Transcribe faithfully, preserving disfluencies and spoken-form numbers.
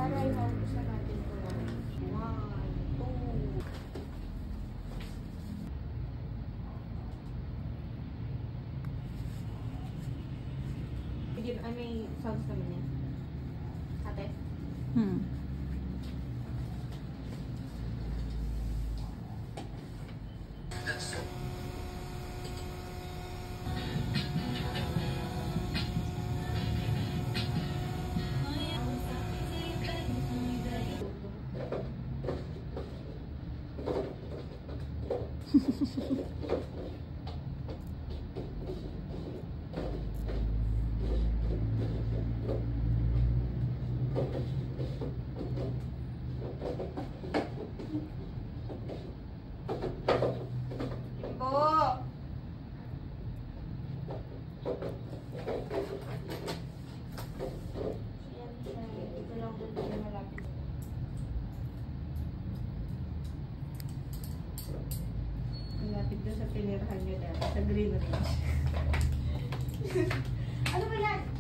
para i-focus na natin ito. One, two. Ay, may sounds naman yan. Ate? Hmm. Malapit doon sa pinirahan nyo dahil sa green range. Ano ba yan?